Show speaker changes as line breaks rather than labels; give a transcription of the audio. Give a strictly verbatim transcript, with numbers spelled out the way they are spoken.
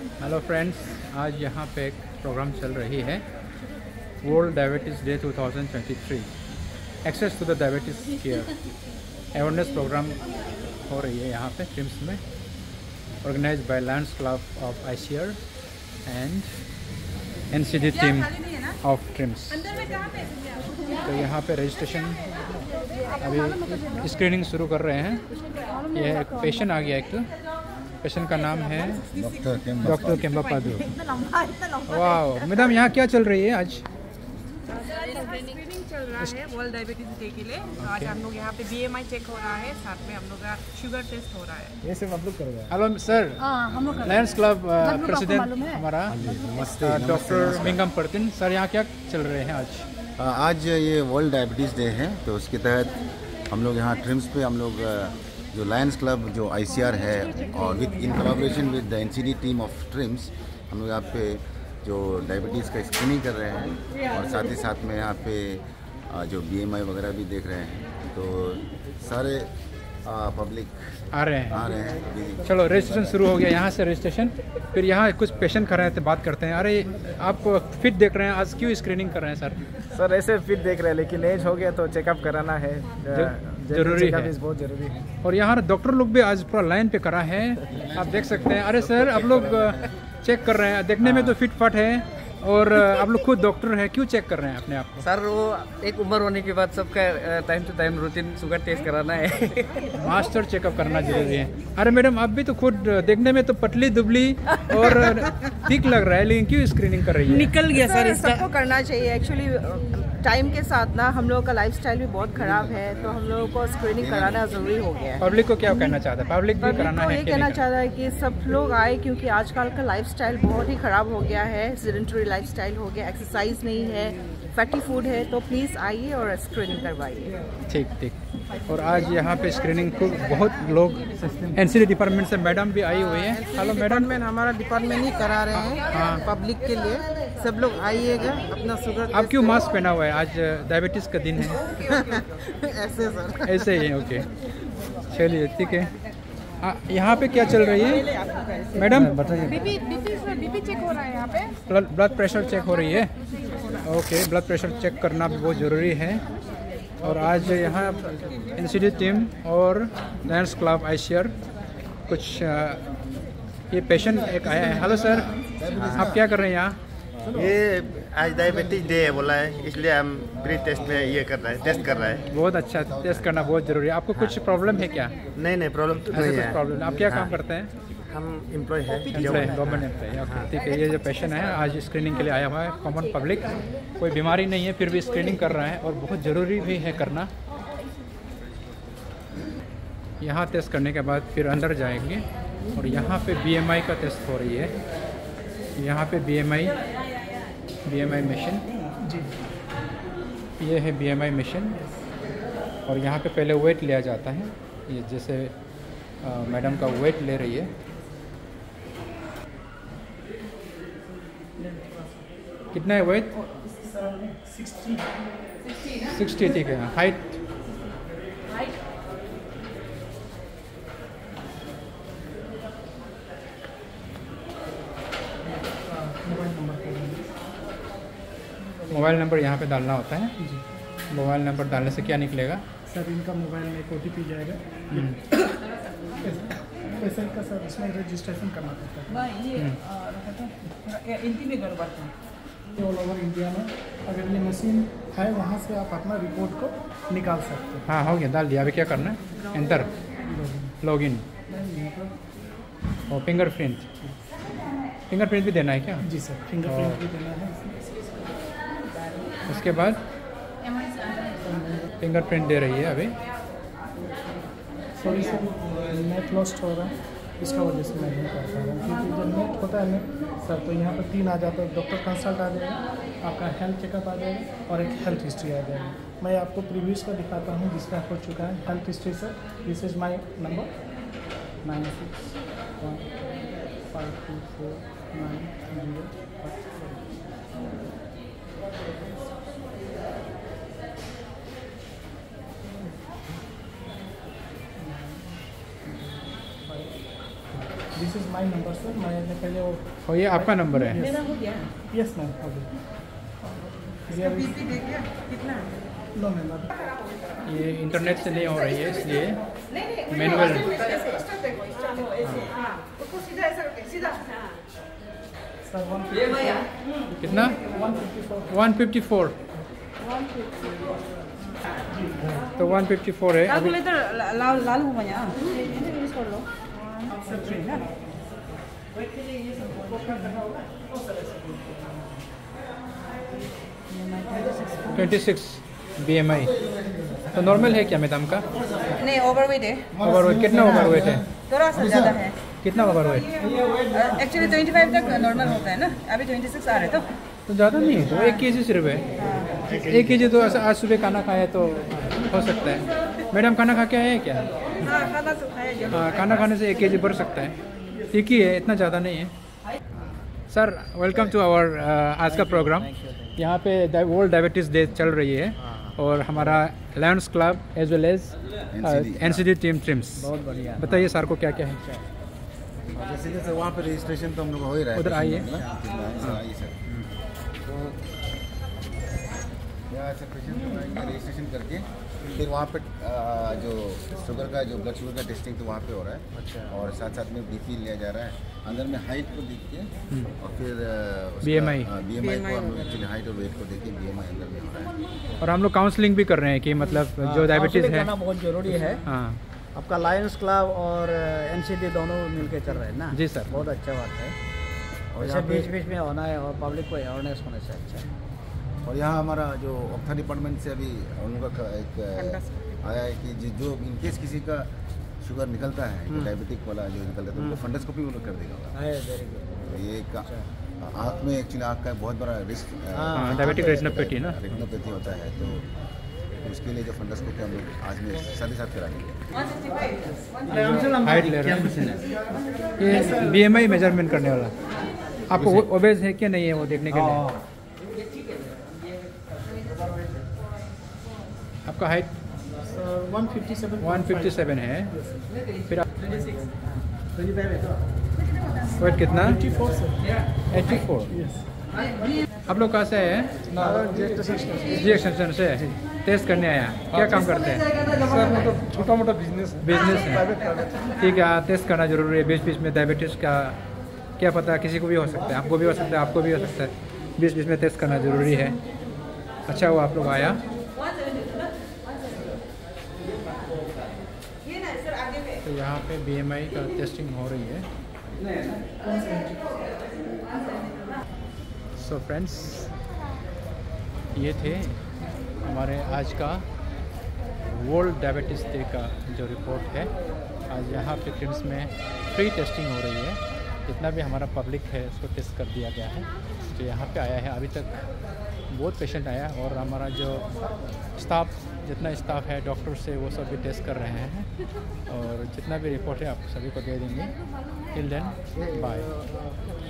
Hello friends, आज यहाँ पे एक प्रोग्राम चल रही है world diabetes day two thousand twenty three. Access to the diabetes care awareness program हो रही है यहाँ पे ट्रिम्स में, organised by Lions Club of ICR and NCD team of TRIMS. तो यहाँ पे रजिस्ट्रेशन अभी स्क्रीनिंग शुरू कर रहे हैं। यह एक पेशेंट आ गया, एक पेशेंट का नाम है डॉक्टर केम्बा पादू। वाह मैडम, यहाँ क्या चल रही है आज?
स्क्रीनिंग चल रहा है वर्ल्ड डायबिटीज डे के लिए। तो आज हम लोग यहाँ पे बीएमआई चेक हो रहा है, साथ में हम लोग का शुगर टेस्ट हो रहा है।
ये सब आप लोग करोगे?
Hello sir, Lions Club president हमारा डॉक्टर मिंगम परतिन सर, यहाँ क्या चल रहे हैं आज?
आज ये वर्ल्ड डायबिटीज़ डे है, तो उसके तहत हम लोग यहाँ ट्रिम्स पे हम लोग जो लायंस क्लब जो आईसीआर है और with in collaboration with the NCD team of TRIMS हम लोग यहाँ पे जो डायबिटीज़ का स्क्रीनिंग कर रहे हैं और साथ ही साथ में यहाँ पे जो बीएमआई वगैरह भी देख रहे हैं। तो सारे पब्लिक
आ रहे हैं
आ रहे हैं
चलो रजिस्ट्रेशन शुरू हो गया। यहाँ से रजिस्ट्रेशन, फिर यहाँ कुछ पेशेंट खड़े हैं तो बात करते हैं। अरे आपको फिट देख रहे हैं, आज क्यों स्क्रीनिंग कर रहे हैं सर?
सर ऐसे फिट देख रहे हैं, लेकिन एज हो गया तो चेकअप कराना है,
जरूरी है,
बहुत जरूरी है।
और यहाँ डॉक्टर लोग भी आज पूरा लाइन पे करा है, आप देख सकते हैं। अरे सर आप लोग चेक कर रहे हैं, देखने में तो फिट फाट है और आप लोग खुद डॉक्टर हैं, क्यों चेक कर रहे हैं अपने आप को?
सर वो एक उम्र होने के बाद सबका time to time routine sugar test कराना है।
मास्टर चेकअप करना जरूरी है। अरे मैडम आप भी तो खुद देखने में तो पतली दुबली और ठीक लग रहा है, लेकिन क्यों स्क्रीनिंग कर रही है?
निकल गया सर,
सबको करना चाहिए। एक्चुअली टाइम के साथ ना हम लोगों का लाइफस्टाइल भी बहुत खराब है, तो हम लोगों को स्क्रीनिंग कराना जरूरी हो गया है।
पब्लिक को क्या कहना चाहता है? पब्लिक भी कराना है,
ये कहना चाहता है कि सब लोग आए, क्योंकि आजकल का लाइफस्टाइल बहुत ही खराब हो गया है, सेडेंटरी लाइफस्टाइल हो गया, एक्सरसाइज नहीं है, फैटी फूड है। तो प्लीज़ आइए और स्क्रीनिंग करवाइए।
ठीक ठीक। और आज यहाँ पे स्क्रीनिंग को बहुत लोग एनसीडी डिपार्टमेंट से मैडम भी आई हुई है। Hello madam.
हमारा डिपार्टमेंट ही करा रहे हैं
हाँ
पब्लिक के लिए, सब लोग आइएगा अपना शुगर।
आप क्यों मास्क पहना हुआ है? आज डायबिटीज़ का दिन है।
ऐसे सर
ऐसे ही है, ओके चलिए ठीक है। आ, यहाँ पे क्या चल रही है मैडम?
बीपी बीपी चेक हो रहा है यहाँ पे।
ब्लड प्रेशर चेक हो रही है, ओके। ब्लड प्रेशर चेक करना भी बहुत ज़रूरी है। और आज यहाँ एनसीडी टीम और लायंस क्लब आईसीआर कुछ आ, ये पेशेंट एक आया है। हेलो सर, आप क्या कर रहे हैं यहाँ?
ये आज डायबिटीज डे है बोला है, इसलिए हम प्री टेस्ट में ये कर रहे हैं, टेस्ट कर रहे हैं।
बहुत अच्छा, टेस्ट करना बहुत जरूरी है। आपको कुछ प्रॉब्लम है क्या?
नहीं नहीं प्रॉब्लम तो नहीं है।
प्रॉब्लम, आप क्या काम करते हैं?
हम एम्प्लॉय हैं,
गवर्नमेंट एम्प्लॉय। ठीक है, ये जो पेशेंट है आज स्क्रीनिंग के लिए आया हुआ है, कॉमन पब्लिक, कोई बीमारी नहीं है फिर भी स्क्रीनिंग कर रहा है और बहुत ज़रूरी भी है करना। यहाँ टेस्ट करने के बाद फिर अंदर जाएंगे और यहाँ पे बीएमआई का टेस्ट हो रही है। यहाँ पे बीएमआई बीएमआई मशीन जी, ये है बीएमआई मशीन। और यहाँ पे पहले वेट लिया जाता है, ये जैसे मैडम का वेट ले रही है। कितना है वेट? सिक्सटी। ठीक है। हाइट? मोबाइल नंबर यहाँ पे डालना होता है जी। मोबाइल नंबर डालने से क्या निकलेगा
सर? इनका मोबाइल में एक ओटीपी जाएगा पेशेंट का सर, इसमें रजिस्ट्रेशन करना पड़ता है।
एनटी में गड़बड़ है
ऑल ओवर इंडिया में। अगर ये मशीन है वहाँ से आप अपना रिपोर्ट को निकाल सकते हैं।
हाँ हो गया, डाल दिया। अभी क्या करना है? एंटर, लॉगिन और फिंगरप्रिंट। फिंगरप्रिंट भी देना है क्या?
जी सर, फिंगरप्रिंट भी देना है।
उसके बाद फिंगरप्रिंट दे रही है अभी।
सॉरी सर, नेट लॉस्ट हो रहा है, इसका वजह से मैं नहीं कर पा रहा हूँ, क्योंकि जब नेट होता है ना सर तो यहाँ पर तीन आ जाता है। डॉक्टर कंसल्ट आ जाएगा, आपका हेल्थ चेकअप आ जाएगा और एक हेल्थ हिस्ट्री आ जाएगा। मैं आपको प्रीवियस का दिखाता हूँ जिसका हो चुका है health history. Sir this is my number nine six one five two four nine zero five. This is my number sir, मैंने पहले वो
और ये आपका नंबर है?
यस मैम हो गया।
कितना है?
नो मैम अभी
ये इंटरनेट से नहीं हो रही है इसलिए मैनुअल।
सर वन
कितना?
One fifty four
one fifty four. तो वन फिफ्टी फोर है अभी।
कैलकुलेटर लाल लाल हो गया यूज कर लो।
Twenty six B M I तो नॉर्मल है क्या मैडम का?
नहीं ओवरवेट है,
ओवरवेट कितना ओवरवेट है?
थोड़ा सा ज़्यादा है।
कितना ओवरवेट?
एक्चुअली ट्वेंटी फाइव तक नॉर्मल होता है ना, अभी ट्वेंटी सिक्स आ रहे तो
तो ज़्यादा नहीं है, तो एक के जी सिर्फ है। एक के जी तो ऐसा आज सुबह खाना खाया तो हो सकता है। मैडम खाना खा के आए हैं क्या?
हाँ खाना तो खाया जरूर।
हाँ, खाना खाने से एक के जी बढ़ सकता है। ठीक ही है, इतना ज़्यादा नहीं है। सर वेलकम टू आवर आज का प्रोग्राम। यहाँ पे वर्ल्ड डायबिटीज़ डे चल रही है और हमारा Lions Club as well as N C D team TRIMS.
बहुत बढ़िया।
बताइए सर को क्या क्या है?
जैसे जैसे वहाँ पे रजिस्ट्रेशन तो हम लोग हो ही रहा है।
उधर आइए।
आइए सर। तो यहाँ से पेशेंट रजिस्ट्रेशन करके फिर वहाँ पे आ, जो शुगर का जो ब्लड शुगर का टेस्टिंग तो वहाँ पे हो रहा है। अच्छा। और साथ साथ में बीपी लिया जा रहा है, अंदर में हाइट को देख के और फिर
B M I
B M I को हम लोग एक्चुअली हाइट और वेट को देख के बी एम आई अंदर में हो रहा है।
और हम लोग काउंसलिंग भी कर रहे हैं कि मतलब जो डायबिटीज़ है
करना बहुत जरूरी है।
हाँ
आपका लायंस क्लब और एनसीडी दोनों मिलके चल रहे हैं ना?
जी सर।
बहुत अच्छा बात है।
और
ऐसे
यहाँ पे
बीच बीच में होना है और पब्लिक को अवेयरनेस होने से अच्छा है।
और यहाँ हमारा जो ऑप्था डिपार्टमेंट से अभी उनका एक आया है कि जी- जो इनकेस किसी का शुगर निकलता है, डायबिटिक वाला जो निकलता है तो उनको फंडोस्कोपी वो लोग कर देगा।
Very good.
तो ये एक आँख में एक्चुअली आँख का बहुत बड़ा रिस्क
हाँ, डायबिटिक रेटिनोपैथी ना।
रेटिनोपैथी होता है, तो उसके लिए जो फंडोस्कोपी हम लोग आज में साथ ही साथ कराएंगे।
हाइट ले रहे हैं। ये बी एम आई मेजरमेंट करने वाला। आपको ओबेज है क्या नहीं है वो देखने के लिए। आपका height
one fifty seven
one fifty seven है। फिर आप वेट कितना?
Eighty four sir.
Eighty four. आप लोग कहाँ से हैं? जी एक्सटेंशन से टेस्ट करने आया। क्या काम करते हैं?
सर मतलब छोटा मोटा बिजनेस
बिजनेस है। ठीक है, टेस्ट करना जरूरी है। बीच बीच में डायबिटीज़ का क्या पता किसी को भी हो सकता है, आपको भी हो सकता है, आपको भी हो सकता है। बीच बीच में टेस्ट करना जरूरी है। अच्छा हुआ आप लोग आया। तो यहाँ पे बी एम आई का टेस्टिंग हो रही है। सो फ्रेंड्स, ये थे हमारे आज का वर्ल्ड डायबिटीज़ डे का जो रिपोर्ट है। आज यहाँ पे ट्रिम्स में फ्री टेस्टिंग हो रही है। जितना भी हमारा पब्लिक है उसको टेस्ट कर दिया गया है। जो यहाँ पे आया है अभी तक बहुत पेशेंट आया है और हमारा जो स्टाफ जितना स्टाफ है डॉक्टर से वो सब भी टेस्ट कर रहे हैं और जितना भी रिपोर्ट है आप सभी को दे देंगे। Till then bye.